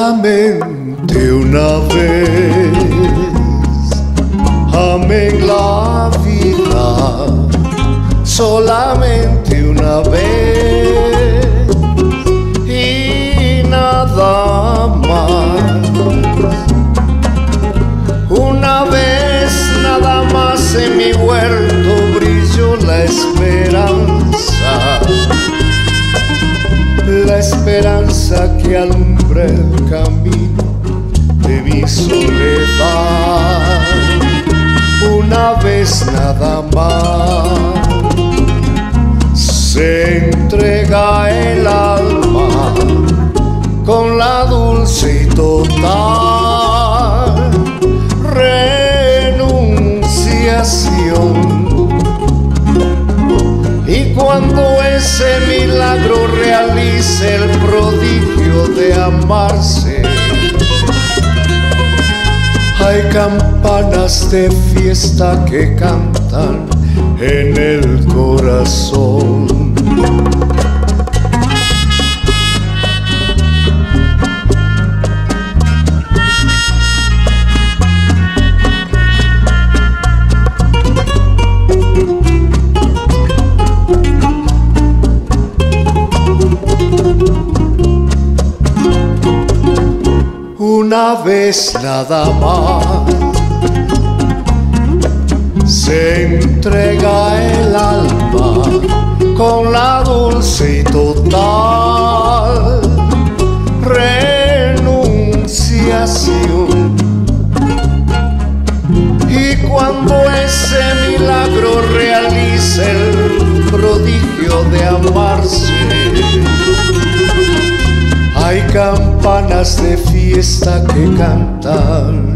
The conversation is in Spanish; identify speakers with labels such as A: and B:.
A: Solamente una vez amé la vida, solamente una vez y nada más. Una vez nada más en mi huerto brilló la esperanza que alumbra el camino de mi soledad. Una vez nada más se entrega el alma con la dulce y total renunciación. Y cuando ese milagro realice el prodigio de amarse, hay campanas de fiesta que cantan en el corazón. Una vez nada más se entrega el alma con la dulce y total renunciación. Y cuando ese milagro realice el prodigio de amarse, hay campanas de fiesta que cantan